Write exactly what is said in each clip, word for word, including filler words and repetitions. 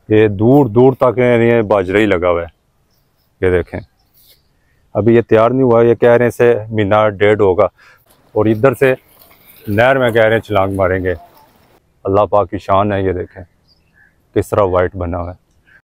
ये दूर दूर तक ये बाजरा ही लगा हुआ है। ये देखें, अभी ये तैयार नहीं हुआ। ये कह रहे हैं से महीना डेढ़ होगा। और इधर से नहर में कह रहे हैं छलांग मारेंगे। अल्लाह पाक की शान है। ये देखें किस तरह वाइट बना हुआ है।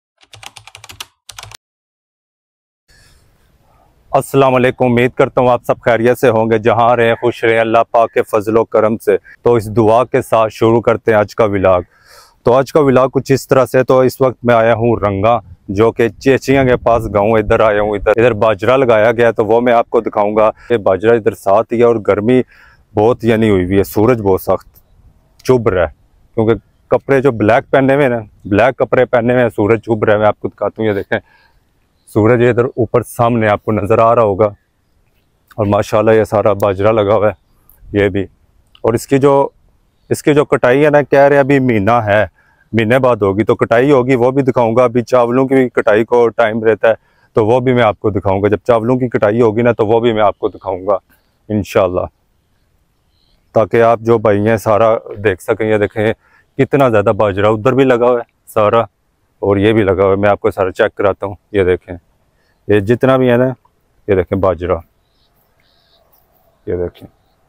अस्सलाम वालेकुम, उम्मीद करता हूँ आप सब खैरियत से होंगे, जहाँ रहे खुश रहे अल्लाह पाक के फजलो करम से। तो इस दुआ के साथ शुरू करते हैं आज का व्लॉग। तो आज का व्लॉग कुछ इस तरह से। तो इस वक्त मैं आया हूँ रंगा, जो कि चेचियाँ के पास गाँव। इधर आया हूँ, इधर इधर बाजरा लगाया गया, तो वो मैं आपको दिखाऊंगा। ये बाजरा इधर साथ ही है और गर्मी बहुत यानी हुई हुई है। सूरज बहुत सख्त चुभ रहा है, क्योंकि कपड़े जो ब्लैक पहने हुए हैं, ब्लैक कपड़े पहने हुए हैं, सूरज चुभ रहा है। मैं आपको दिखाता हूँ। ये देखें सूरज इधर ऊपर सामने आपको नज़र आ रहा होगा। और माशाल्लाह ये सारा बाजरा लगा हुआ है ये भी। और इसकी जो इसकी जो कटाई है ना, कह रहे अभी महीना है, महीने बाद होगी तो कटाई होगी, वो भी दिखाऊंगा। अभी चावलों की कटाई को टाइम रहता है, तो वो भी मैं आपको दिखाऊंगा। जब चावलों की कटाई होगी ना, तो वो भी मैं आपको दिखाऊंगा इंशाल्लाह, ताकि आप जो भाई हैं सारा देख सकें। ये देखें कितना ज़्यादा बाजरा उधर भी लगा हुआ है सारा, और ये भी लगा हुआ है। मैं आपको सारा चेक कराता हूँ। ये देखें, ये जितना भी है ना, ये देखें बाजरा, ये देखें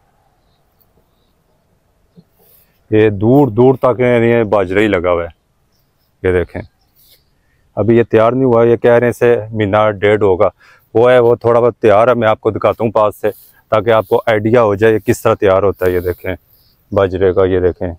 ये दूर दूर तक ये बाजरा ही लगा हुआ है। ये देखें अभी ये तैयार नहीं हुआ। ये कह रहे हैं से महीना डेढ़ होगा। वो है वो थोड़ा बहुत तैयार है। मैं आपको दिखाता हूँ पास से, ताकि आपको आइडिया हो जाए किस तरह तैयार होता है। ये देखें बाजरे का, ये देखें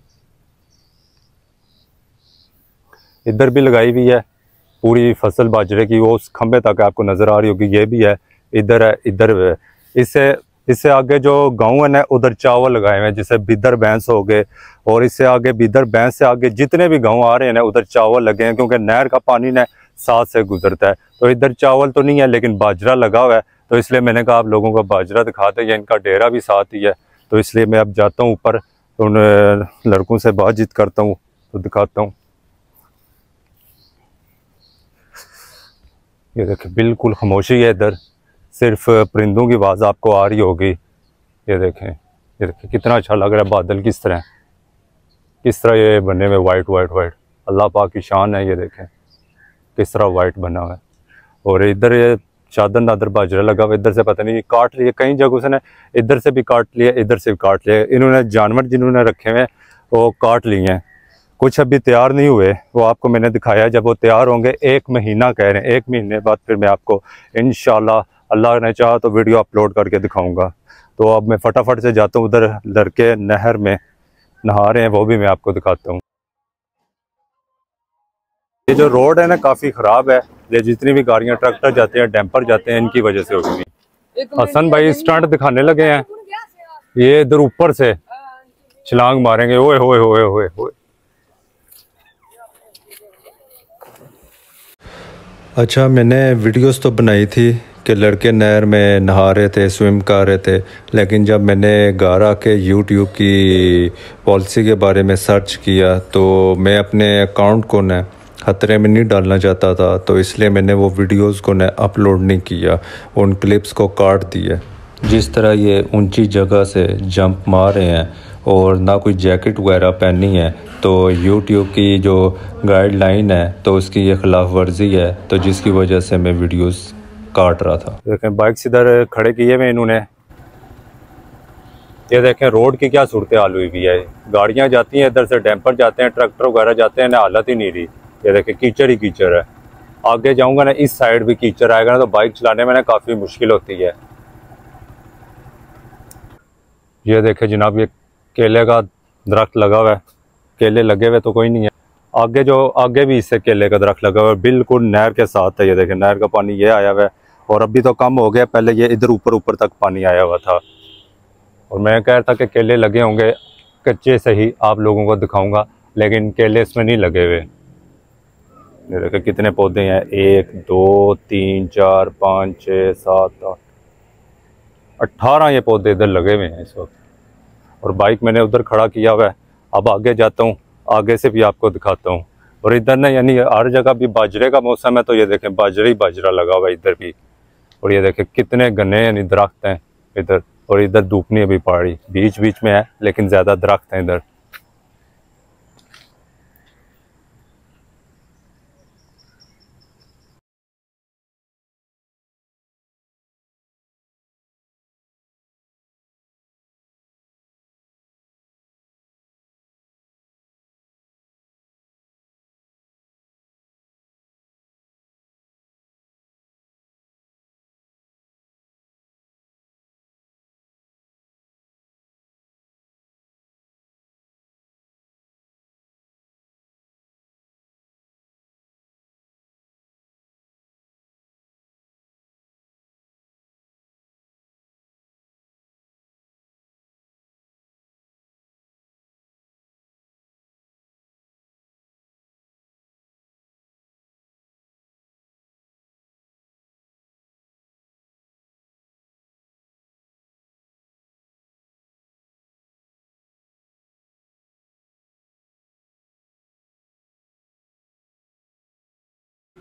इधर भी लगाई हुई है पूरी फसल बाजरे की। वो उस खंबे तक आपको नज़र आ रही होगी। ये भी है, इधर है, इधर है। इससे इससे आगे जो गांव है ना, उधर चावल लगाए हुए हैं, जैसे बिदर बैंस हो गए। और इससे आगे बिदर बैंस से आगे जितने भी गांव आ रहे हैं ना, उधर चावल लगे हैं, क्योंकि नहर का पानी ना साथ से गुजरता है। तो इधर चावल तो नहीं है, लेकिन बाजरा लगा हुआ है। तो इसलिए मैंने कहा आप लोगों को बाजरा दिखाते हैं। इनका डेरा भी साथ ही है, तो इसलिए मैं अब जाता हूँ ऊपर, उन लड़कों से बातचीत करता हूँ, तो दिखाता हूँ। ये देखिए बिल्कुल खामोशी है इधर, सिर्फ परिंदों की आवाज़ आपको आ रही होगी। ये देखें, ये देखें कितना अच्छा लग रहा है। बादल किस तरह किस तरह ये बने हुए वाइट वाइट वाइट। अल्लाह पाक की शान है। ये देखें किस तरह वाइट बना हुआ है। और इधर ये चादर नादर बाजरा लगा हुआ। इधर से पता नहीं काट लिए कई जगहों से ना, इधर से भी काट लिए, इधर से भी काट लिए। इन्होंने जानवर जिन्होंने रखे हुए हैं वो काट लिए हैं। कुछ अभी तैयार नहीं हुए, वो आपको मैंने दिखाया। जब वो तैयार होंगे, एक महीना कह रहे हैं, एक महीने बाद फिर मैं आपको इंशाल्लाह अल्लाह ने चाहा तो वीडियो अपलोड करके दिखाऊंगा। तो अब मैं फटाफट से जाता हूँ। उधर लड़के नहर में नहा रहे हैं, वो भी मैं आपको दिखाता हूँ। ये जो रोड है ना, काफ़ी ख़राब है। ये जितनी भी गाड़ियाँ, ट्रैक्टर जाते हैं, डैम्पर जाते हैं, इनकी वजह से होगी। हसन भाई स्टंट दिखाने लगे हैं। ये इधर ऊपर से छलांग मारेंगे। ओए होए होए होए होए। अच्छा, मैंने वीडियोस तो बनाई थी कि लड़के नहर में नहा रहे थे, स्विम कर रहे थे। लेकिन जब मैंने घर आके यूट्यूब की पॉलिसी के बारे में सर्च किया, तो मैं अपने अकाउंट को न खतरे में नहीं डालना चाहता था। तो इसलिए मैंने वो वीडियोस को न अपलोड नहीं किया, उन क्लिप्स को काट दिया। जिस तरह ये ऊंची जगह से जंप मार रहे हैं और ना कोई जैकेट वगैरह पहनी है, तो यूट्यूब की जो गाइडलाइन है तो उसकी ये खिलाफ वर्जी है, तो जिसकी वजह से मैं वीडियोस काट रहा था। देखें बाइक्स इधर खड़े किए हुए इन्होंने। ये देखें रोड की क्या सूरत हाल हुई हुई है। गाड़ियाँ जाती हैं इधर से, डैम्पर जाते हैं, ट्रैक्टर वगैरह जाते हैं ना, हालत ही नहीं रही। ये देखें कीचड़ ही कीचड़ है। आगे जाऊँगा ना, इस साइड भी कीचड़ आएगा ना, तो बाइक चलाने में ना काफ़ी मुश्किल होती है। ये देखें जनाब, ये केले का दरख्त लगा हुआ है। केले लगे हुए तो कोई नहीं है। आगे जो आगे भी इससे केले का दरख्त लगा हुआ है, बिल्कुल नहर के साथ है। ये देखें नहर का पानी ये आया हुआ है, और अभी तो कम हो गया, पहले ये इधर ऊपर ऊपर तक पानी आया हुआ था। और मैं कह रहा था कि केले लगे होंगे, कच्चे से ही आप लोगों को दिखाऊंगा, लेकिन केले इसमें नहीं लगे हुए। ये देखें कितने पौधे हैं, एक दो तीन चार पाँच छः सात आठ अट्ठारह ये पौधे इधर लगे हुए हैं इस वक्त। और बाइक मैंने उधर खड़ा किया हुआ है। अब आगे जाता हूँ, आगे से भी आपको दिखाता हूँ। और इधर ना यानी हर जगह भी बाजरे का मौसम है, तो ये देखें बाजरे ही बाजरा लगा हुआ है इधर भी। और ये देखें कितने घने यानी दरख्त हैं इधर। और इधर धूप नहीं, अभी पहाड़ी बीच बीच में है, लेकिन ज़्यादा दरख्त हैं इधर।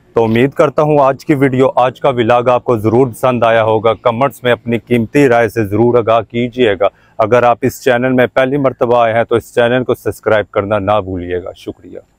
तो उम्मीद करता हूँ आज की वीडियो, आज का व्लॉग आपको ज़रूर पसंद आया होगा। कमेंट्स में अपनी कीमती राय से ज़रूर आगाह कीजिएगा। अगर आप इस चैनल में पहली मर्तबा आए हैं तो इस चैनल को सब्सक्राइब करना ना भूलिएगा। शुक्रिया।